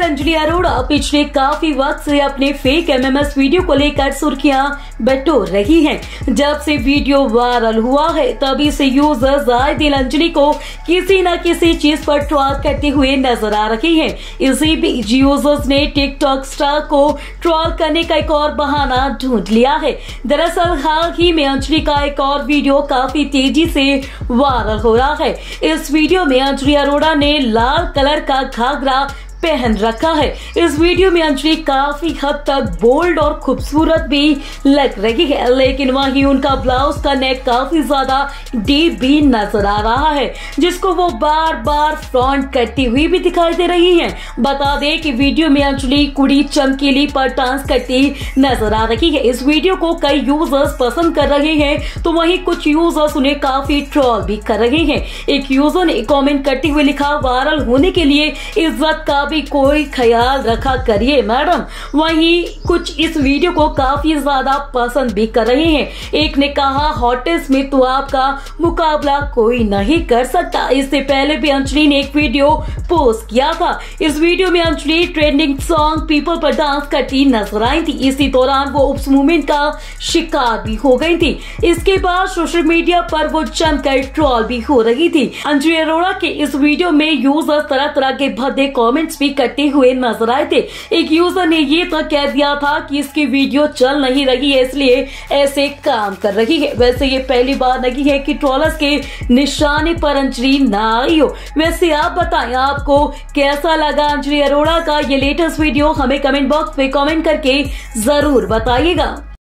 अंजलि अरोड़ा पिछले काफी वक्त से अपने फेक एमएमएस वीडियो को लेकर सुर्खियां बटोर रही हैं। जब से वीडियो वायरल हुआ है तभी से यूजर्स आए दिन अंजलि को किसी न किसी चीज पर ट्रोल करते हुए नजर आ रहे हैं। इसी बीच यूजर्स ने टिकटॉक स्टार को ट्रोल करने का एक और बहाना ढूंढ लिया है। दरअसल हाल ही में अंजलि का एक और वीडियो काफी तेजी से वायरल हो रहा है। इस वीडियो में अंजलि अरोड़ा ने लाल कलर का घाघरा पहन रखा है। इस वीडियो में अंजलि काफी हद तक बोल्ड और खूबसूरत भी लग रही है, लेकिन वहीं उनका ब्लाउज का नेक काफी ज्यादा डीप भी नजर आ रहा है, जिसको वो बार बार फ्लॉन्ट करती हुई भी दिखाई दे रही हैं। बता दें कि वीडियो में अंजलि कुड़ी चमकीली पर डांस करती नजर आ रही है। इस वीडियो को कई यूजर्स पसंद कर रहे हैं तो वहीं कुछ यूजर्स उन्हें काफी ट्रोल भी कर रहे हैं। एक यूजर ने कमेंट करते हुए लिखा, वायरल होने के लिए इज्जत का भी कोई ख्याल रखा करिए मैडम। वहीं कुछ इस वीडियो को काफी ज्यादा पसंद भी कर रहे हैं। एक ने कहा, हॉटेस्ट में तो आपका मुकाबला कोई नहीं कर सकता। इससे पहले भी अंजलि ने एक वीडियो पोस्ट किया था। इस वीडियो में अंजलि ट्रेंडिंग सॉन्ग पीपल पर डांस करती नजर आई थी। इसी दौरान वो उस मूवमेंट का शिकार भी हो गई थी। इसके बाद सोशल मीडिया पर वो जमकर ट्रोल भी हो रही थी। अंजलि अरोड़ा के इस वीडियो में यूजर तरह तरह के भद्दे कमेंट्स भी करते हुए नजर आए थे। एक यूजर ने ये तक कह दिया था कि इसकी वीडियो चल नहीं रही है इसलिए ऐसे काम कर रही है। वैसे ये पहली बार नहीं है कि ट्रोलर्स के निशाने पर अंजलि ना आई हो। वैसे आप बताएं, आपको कैसा लगा अंजलि अरोड़ा का ये लेटेस्ट वीडियो? हमें कमेंट बॉक्स में कमेंट करके जरूर बताइएगा।